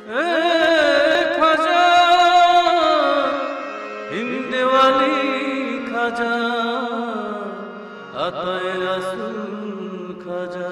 খাজা হিন্দেওয়ালি খাজা আতায়ে রাসূল খাজা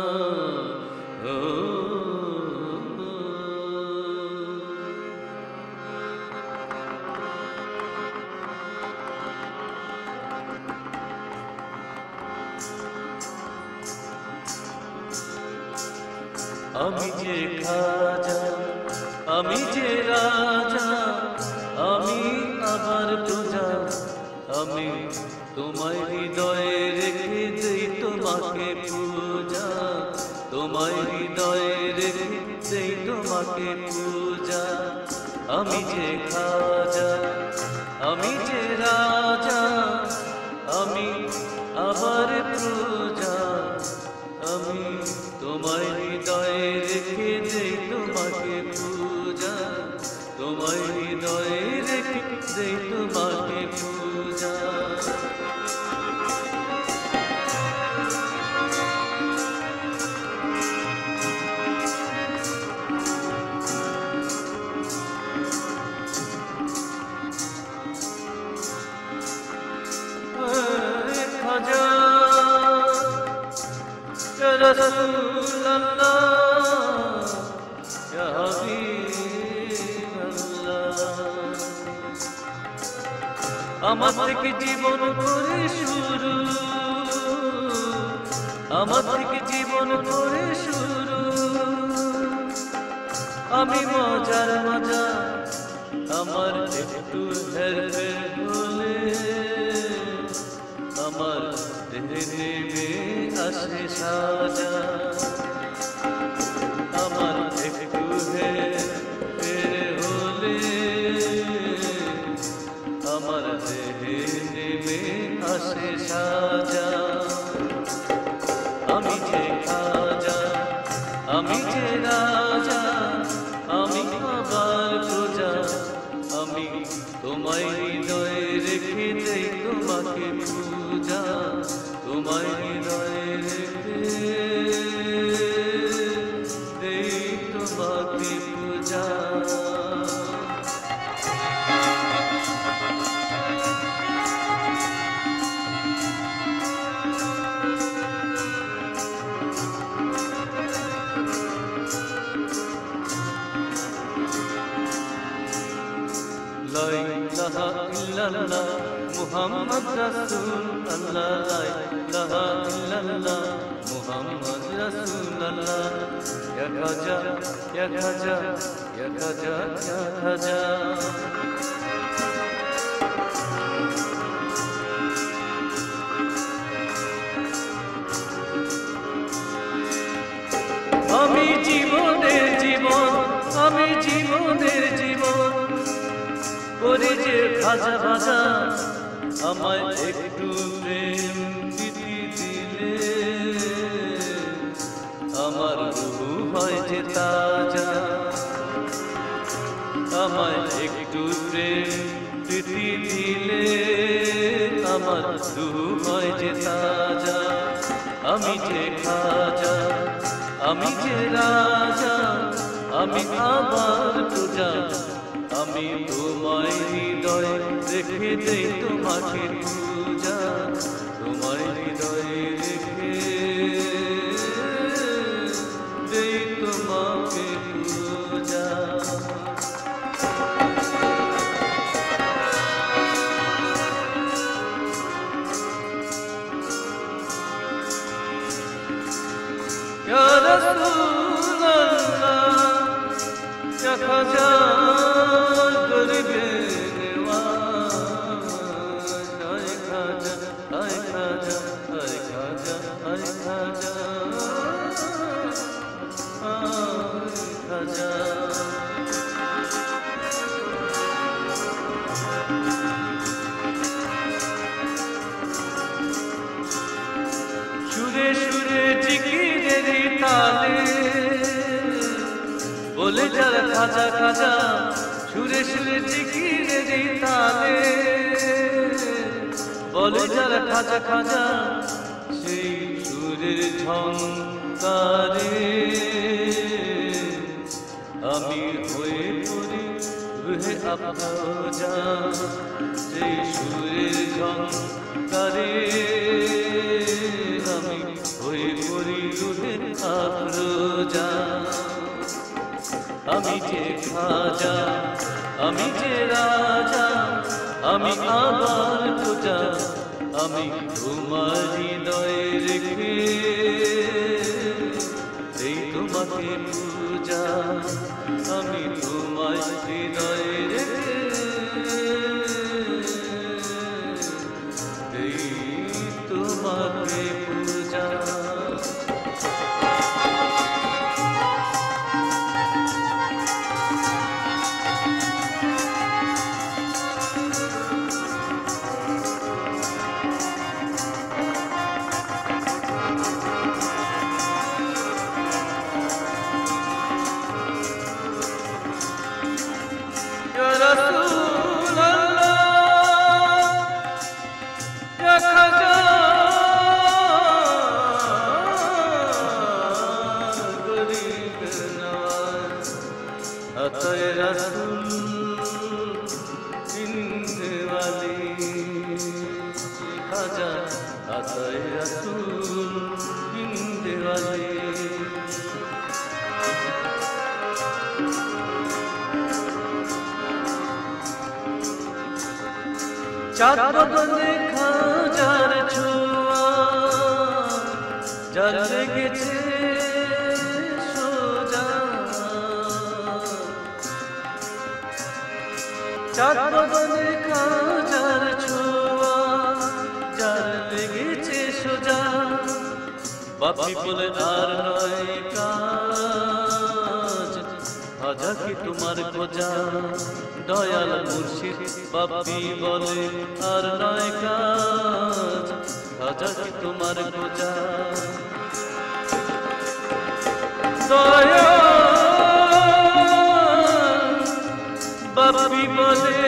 আমি যে খাজা আমি যে রাজা আমি আবার পূজা আমি তোমায় হৃদয়ে রেখে দেই তোমাকে পূজা তোমায় হৃদয়ে রেখে দেই তোমাকে পূজা আমি যে খাজা আমি যে রাজা আমি আবার পূজা আমি তোমায় হৃদয়ে রেখে দেই তোমাকে পূজা তোমায় হৃদয়ে রেখে দেই তোমাকে পূজা খাজা রসুল আল্লাহ ইয়া হাবিব আল্লাহ আমার থেকে জীবন করে শুরু আমার থেকে জীবন করে শুরু আমি মজার মজা আমার একটু হেরফের হলে আমার দেহে নেমে আসে সাজা আমার একটু হেরফের হলে আমার দেহে নেমে আসে সাজা আমি যে খাজা আমি যে রাজা আমি আবার প্রজা আমি তোমায় হৃদয়ে রেখে দেই তোমাকে পূজা তোমায় হৃদয়ে রেখে দেই তোমাকে পূজা লা ইলাহা ইল্লাল্লাহ মুহাম্মদ রাসূলুল্লাহ লা ইলাহা ইল্লাল্লাহ মুহাম্মদ রাসূলুল্লাহ ইয়া খাজা ইয়া খাজা ইয়া খাজা ইয়া খাজা আমি জীবনের জীবন আমি জীবনের জীবন করে যে ভাজা ভাজা আমায় একটু প্রেম দিতে দিলে আমার রূহ হয় যে তাজা আমায় একটু প্রেম দিতে দিলে আমার রূহ হয় যে তাজা আমি যে খাজা আমি যে রাজা আমি আবার পূজা আমি তোমায় হৃদয়ে রেখে দেই তোমাকে পূজা তোমায় হৃদয়ে রেখে দেই তোমাকে পূজা ইয়া রাসূলুল্লাহ ইয়া খাজা গরিবে নেওয়াজ আয় খাজা আয় খাজা আয় খাজা আয় খাজা আয় খাজা সুরে সুরে জিকিরের তালে বলে যারা খাজা খাজা সুরে সুরে জিকিরের তালে বলে যারা খাজা খাজা সেই সুরের ঝংকারে আমি হয়ে পড়ি রুহে আফরোজা সেই সুরের ঝংকারে আমি হয়ে পড়ি রুহে আফরোজা আমি যে খাজা আমি যে রাজা আমি আবার পূজা আমি তোমার হৃদয়ে রেখে এই তোমাকে পূজা আমি তোমার হৃদয়ে রেখে এই তোমাকে পূজা চাঁদ বদলে খাজার ছোঁয়া যার লেগেছে সোজা চাঁদ বদলে খাজার ছোঁয়া যার লেগেছে সোজা বাপি বলে আর নয় কাজ খাজা কি তোমার খোঁজা দয়াল মুর্শিদ বাপি বলে আর নয় কাজ খাজা কি তোমার খোঁজা দয়াল বাপি বলে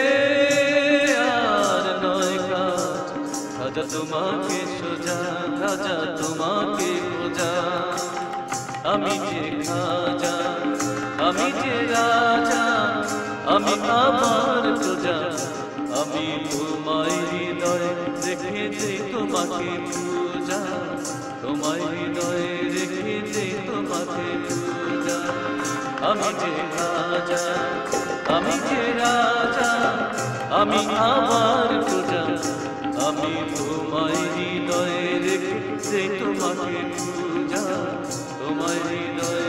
আর নয় কাজ খাজা তোমাকে সোজা খাজা তোমাকে খোঁজা আমি যে খাজা আমি যে রাজা আমি আমার প্রজা আমি তোমায় হৃদয়ে রেখেছি তোমাকে পূজা তোমায় হৃদয়ে রেখেছি তোমাকে পূজা আমি যে রাজা আমি যে রাজা আমি আমার প্রজা আমি তোমায় হৃদয়ে রেখেছি তোমাকে পূজা তোমায় হৃদয়ে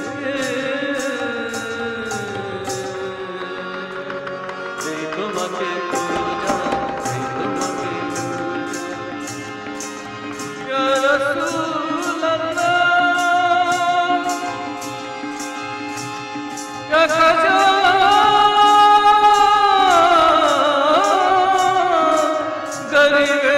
তোমাকে পূজা তোমাকে ইয়া রাসূলুল্লাহ ইয়া খাজা গরিব